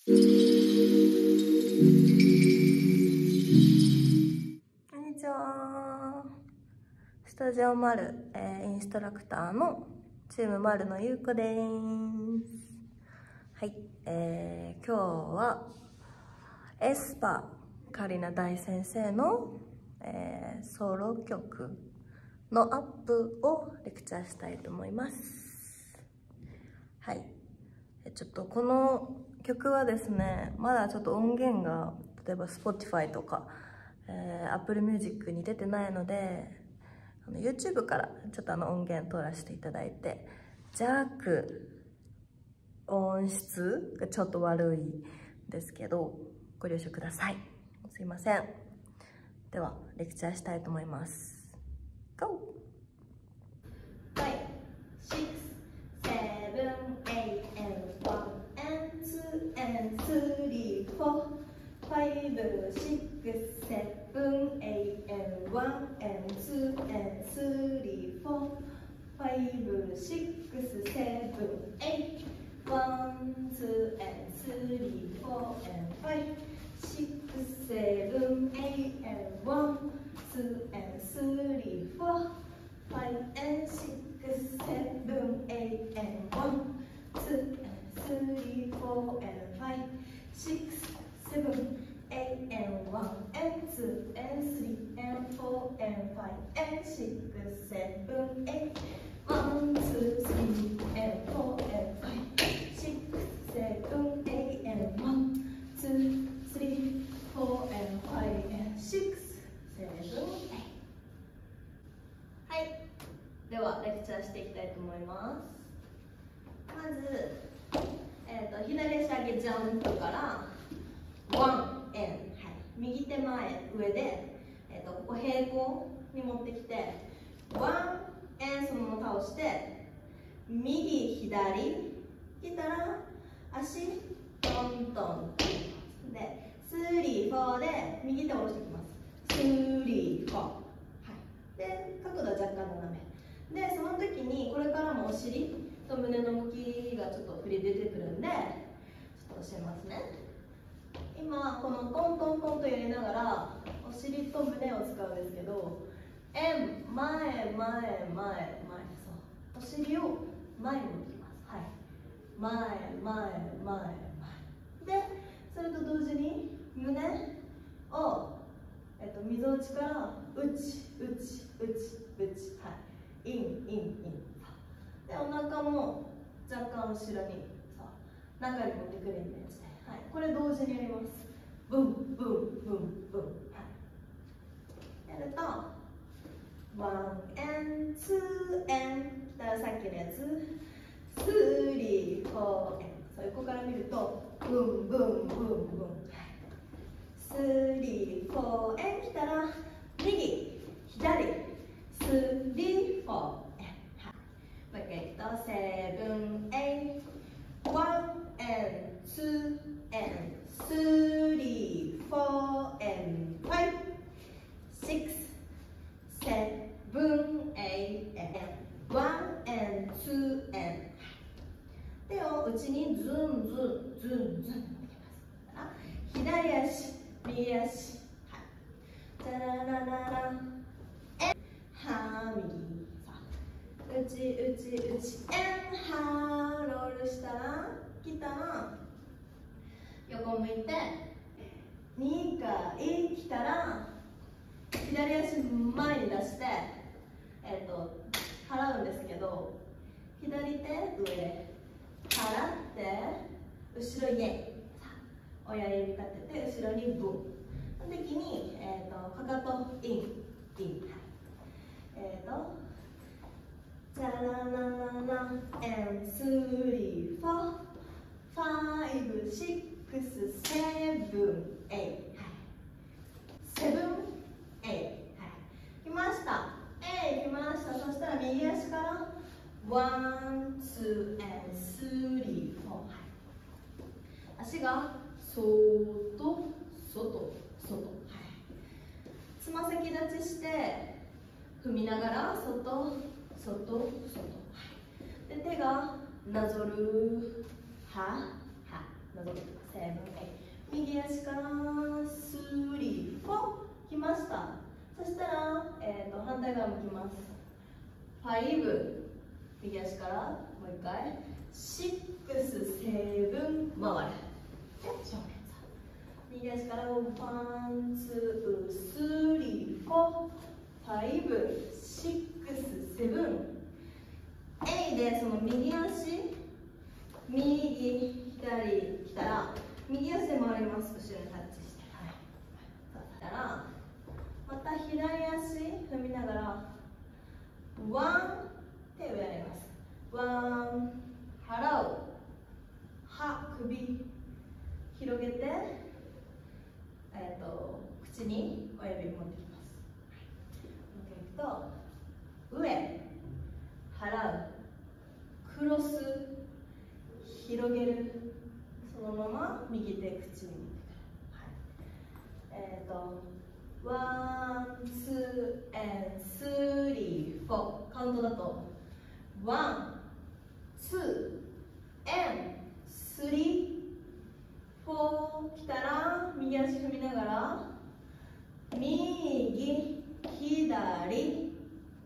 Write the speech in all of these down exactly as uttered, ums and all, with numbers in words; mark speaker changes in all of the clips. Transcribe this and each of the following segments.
Speaker 1: こんにちは。スタジオマル、えー、インストラクターのチームマルのゆうこです。はい、えー、今日はエスパーカリナ大先生の、えー、ソロ曲のアップをレクチャーしたいと思います。はい、ちょっとこの曲はですね、まだちょっと音源が例えば Spotify とか、えー、Apple Music に出てないので、あの YouTube からちょっとあの音源取らせていただいて、弱音質がちょっと悪いんですけどご了承ください。すいません。ではレクチャーしたいと思います。 GO!
Speaker 2: Five, six, seven, eight, and one, and two, and three, four. Five, six, seven, eight. One, two, and three, four, and five. Six, seven, eight, and one, two, and three, four. Five and six, seven, eight, and one, two, and three, four, and five. Six, seven, eight, and one, and two, and three, and four, and five, and six, seven, eight. One, two, three, and four, and five. Six, seven, eight, and one, two, three, four, and five, and six, seven, eight. はい。ではレクチャーしていきたいと思います。まず、えー、と左足上げジャンプからワンエン、はい、右手前上で、えー、とここ平行に持ってきてワンエンそのまま倒して右左来たら足トントンでスリーフォーで右手を下ろしていきます。スリーフォー、はい、で角度は若干斜めで、その時にこれからもお尻と胸の向きがちょっと振り出てくるんで、ちょっと教えますね。今このトントントンとやりながらお尻と胸を使うんですけど、円前前前前、そうお尻を前に持ってきます。はい、前前前前で、それと同時に胸を、えっと、みぞおちから内内内内、はい、インインインで、お腹も若干後ろにさ中に持ってくるイメージで、はい、これ同時にやります。ブンブンブンブン、はい、やるとワンエンツーエン来たらさっきのやつスリーフォーエン、そう横から見るとブンブンブンブン、スリーフォーエン来たら右左スリーフォーエン、もう一回いくとセブンエイトワンエンツーエンスリーフォーエンファイブシックスセブンエイトエンワンエンツーエン、手を内にズンズンズンズン持ってきます。左足右足、はい、チャララララエンは右、内内内エンハロールしたら来たら横向いてにかい来たら左足前に出して、えー、と払うんですけど、左手上払って後ろイエイ、親指立てて後ろにブン、その時に、えー、とかかとインイン、えっ、ー、とチャララララエンスリーフォーファイブシックスセブンエイト、セブンエイト、来ました、エイ来ました。そしたら右足からワンツーエンスリーフォー、足が外外外、つま先立ちして踏みながら外外外、で手がなぞるははなぞる、せセブン、エイ。右足からスリー、フォー、来ました。そしたら、えー、と反対側向きます。ファイブ、右足からもう一回。シックス、セブン、回る。で、正面。右足からワン、ツー、スリー、フォー、ファイブ、シックス、セブン、エイでその右足、右、左来たら、右足で回ります。後ろにタッチして。はい。そしたら、また左足踏みながら、ワン、手をやります。ワン、払う。は、首、広げて、えー、と口に親指持ってきます。もう一回いくと、上、払う、クロス、広げる、そのまま右手、口に持ってくる。はい、えっ、ー、と、ワン、ツー、エン、スリー、フォー、カウントだと、ワン、ツー、エン、スリー、フォー来たら右足踏みながら右左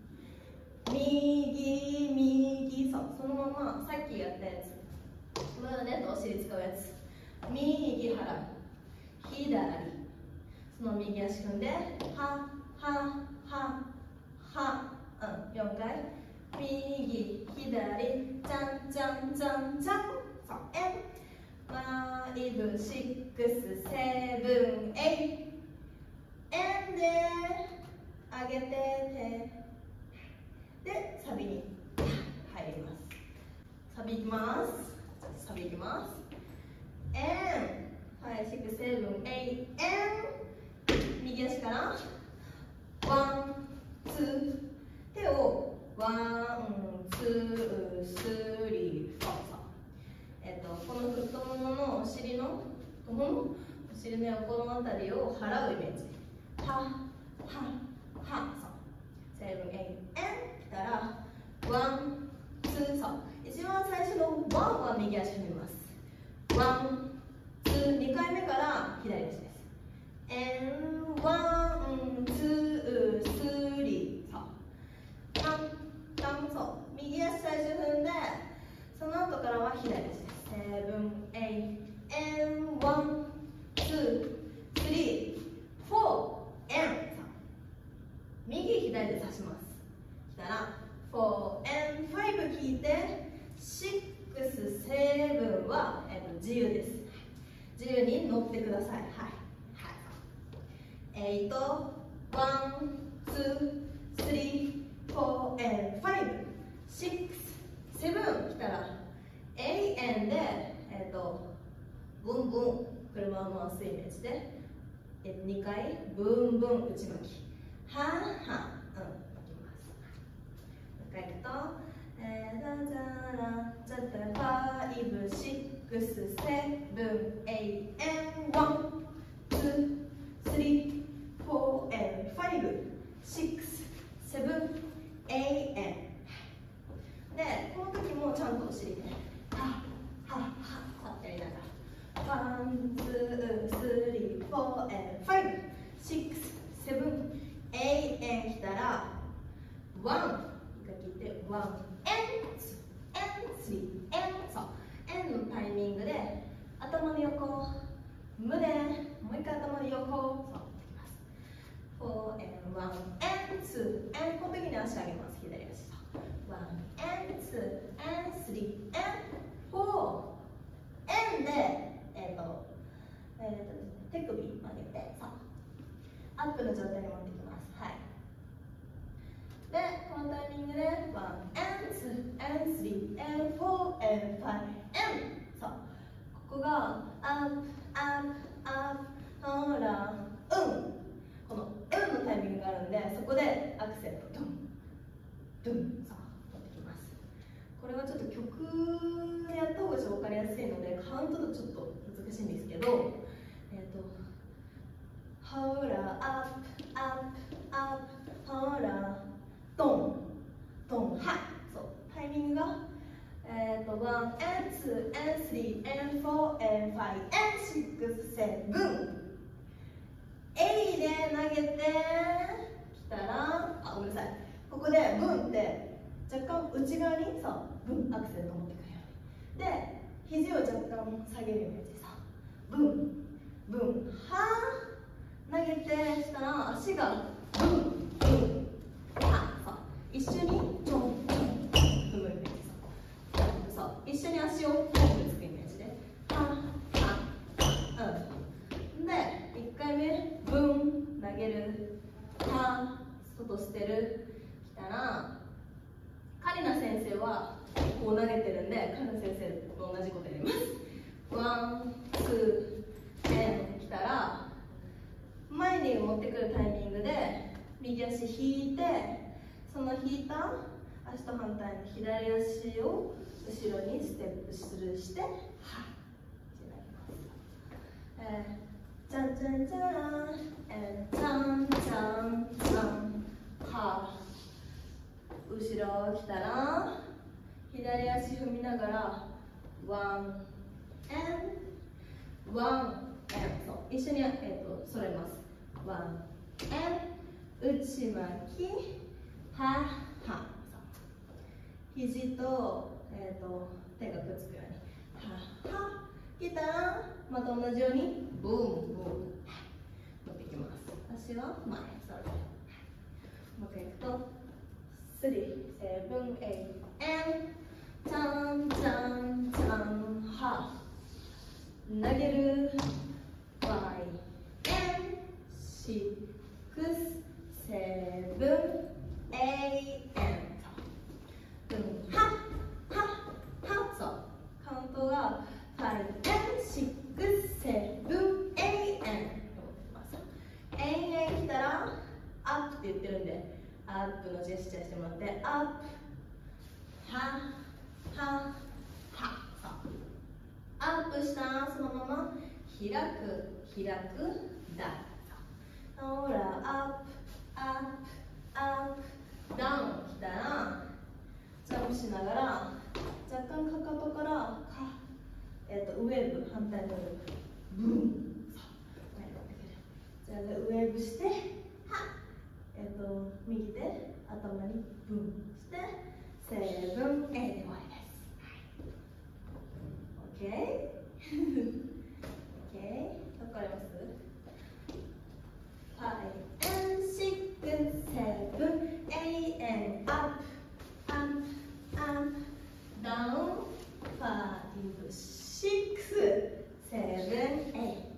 Speaker 2: 右右、そうそのままさっきやったやつ、胸とお尻使うやつ、右払う、左その右足踏んではははは、うん、よんかい、右左じゃんじゃんじゃんじゃん、そう、えんファイブ、シックス、セブン、エイ。エンで上げて手でサビに入ります。サビいきます。サビいきます。エン、ファイブ、シックス、セブン、エイ、エン。右足からワン、ツー、手をワン、ツー、スリー、フォー。えっと、この太もものお尻の太もも、お尻の横のあたりを払うイメージ。は、は、は、そう。セブン、エイ、エン来たら、ワン、ツー、そう。一番最初のワンは右足踏みます。ワン、ツー、にかいめから左足です。エン、ワン、ツー、スリー、そう。タン、タン、そう。右足最初踏んで、その後からは左足です。セブン、エイ、エン、ワン、ツー、スリー、フォー、エン、右左で刺します。来たら、フォー、エン、ファイブ聞いて、シックス、セブンは、えっと、自由です。自由に乗ってください。はい。はい。エイト、ワン、ツー、スリー、フォー、エン、ファイブ、シックス、セブン来たら、エイエンで、えっと、ブンブン、車を回すイメージで、にかい、ブンブン、内巻き。はんはん、うん、いきます。もう一回いくと、えー、じゃじゃら、じゃじゃら、ファイブ、シックス、セブン、エイ、エン、ワン、ツー、スリー、フォー、エン、ファイブ、シックス、セブン、エイ、エン。で、この時もちゃんとお尻で、はっ、はっ、はっ、やりながら、ワン、ツー、スリー、フォー、エン、ファイブ、シックス、セブン、エイ、エン来たら、ワン、一回切って、ワン、エン、ツー、エン、スリー、エン、そう、エンのタイミングで、頭の横、胸、もう一回頭の横、そう、いきます。フォー、エン、ワン、エン、ツー、エン、この時に足上げます、左足。ワン、エン、ツー、エン、スリー、エン、フォー、エンで、えっ、ー、と、えー、と手首曲げて、さあ、アップの状態に持ってきます。はい。で、このタイミングで、ワン、エン、ツー、エン、スリー、エン、フォー、エン、ファイブ、エン。さあ、ここが、アップ、アップ、アップ、ほら、うん。この、うんのタイミングがあるんで、そこでアクセント、ドン、ドン、さあ。これはちょっと曲でやった方が分かりやすいので、カウントだとちょっと難しいんですけど、えっ、ー、と、ほら、アップ、アップ、アップ、ほら、ドン、ドン、はい、そう、タイミングが、えっ、ー、と、ワン、エン、ツー、エン、スリー、エン、フォー、エン、ファイブ、エン、シシックスセブンエイで投げてきたら、あ、ごめんなさい、ここでブンって若干内側にさ、ブンアクセルと持ってくるように、で肘を若干下げるイメージでさ、ブンブンは投げてしたら足がブンブンはさ、一緒にちょんちょん踏むイメージさ、さ一緒に足をポンプつくイメージで、ははうんでいっかいめブン投げる、は外捨てるきたら、カリナ先生はこう投げてるんで、カリナ先生と同じことやります。ワンツーテンきたら、前に持ってくるタイミングで右足引いて、その引いた足と反対の左足を後ろにステップスルーして、はっってなります。えー、じゃんじゃんじゃらん、えー、じゃんじゃんじゃん、は後ろ来たら左足踏みながらワンエンワンエン、そう一緒に、えー、とそれます。ワンエン内巻きはは、肘と、えー、と手がくっつくようにはは来たら、また同じようにブーンブーン持ってきます。足は前、それもう一回いくとスリー、セブン、エイト、エン、チャン、チャン、チャン、ハ投げる、ファイ、エン、シックス、セブン、エイト、エン、は、は、は、そう、カウントがファイ、エン、シックス、セブン、エイト、エン、エイエン来たら、アップって言ってるんで、アップのジェスチャーしてもらって、アップ、は、は、は、アップしたらそのまま開く、開く、ダウン。ほら、アップ、アップ、アップ、ダウン来たら、ジャンプしながら、若干かかとから、かえー、とウェーブ、反対のウェーブ、ブン。じゃあ、ウェーブして、はえー、と右手、頭にブンして、セブン、エイトで終わりです。OK? OK? わかります？ ファイブ and シックス セブン エイト and up up up down ファイブ シックス セブン エイト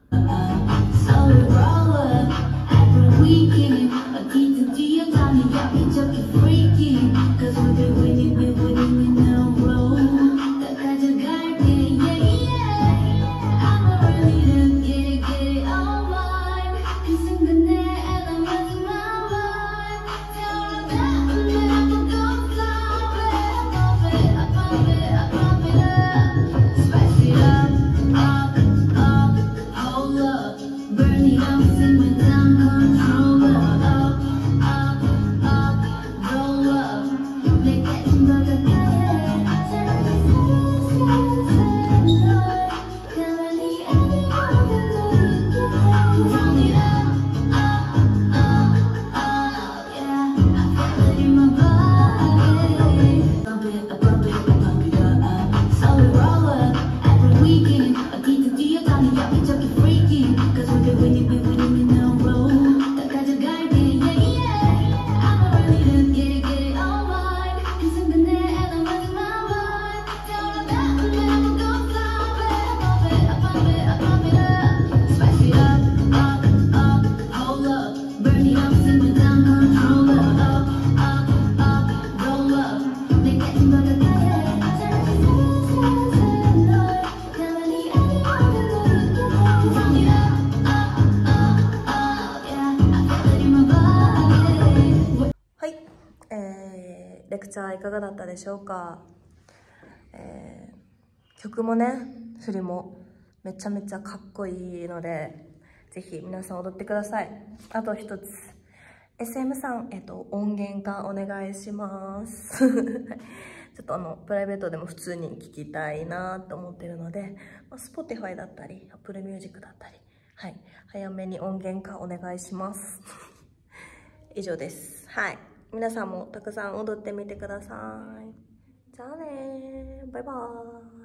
Speaker 3: So we roll up every weekend. A decent deal, time to get me joking freaky. Cause we've been winning, we're winning in a row. That kind of guy, yeah, yeah, yeah. I'm ready to get it, get it all mine. Kissing the net and I'm losing my mind. Tell her that I'm never gonna stop it. I pump it, I pump it, I pump it up. Spice it up, up, up, hold up. Burn it up, sing with down controller. Up, up, up, roll up. Make that mother get. Tell me, say, say, say, Lord. Tell me anyone can do it. Roll it up, up, up, up. Yeah, I feel it in my body. Bump it, I bump it, I bump it up. So we roll up every weekend. A decent deal, time to get me joking freaky. Cause we've been winning, we're winning in a row. That kind of guy, yeah, yeah, yeah. I'm ready to get it, get it all mine. Kissing the net and I'm losing my mind. Tell her that I'm never gonna stop it. Pump it, I pump it, I pump it up. Spice it up, up, up, hold up. Burn it up, sing with down controller. Up, up, up, roll up. Make that mother get. Tell me, say, say, say, Lord. Tell me anyone can do it. Roll it up, up, up, up. Yeah, I feel it in my body.
Speaker 1: はい、えー、レクチャーいかがだったでしょうか。えー、曲もね、振りもめちゃめちゃかっこいいので、ぜひ皆さん踊ってください。あと一つ、エスエム さん、えっと、音源化お願いします。 ちょっとあのプライベートでも普通に聴きたいなと思ってるので、まあ、Spotify だったり Apple Music だったり、はい、早めに音源化お願いします以上です。はい、皆さんもたくさん踊ってみてください。じゃあねー、バイバーイ。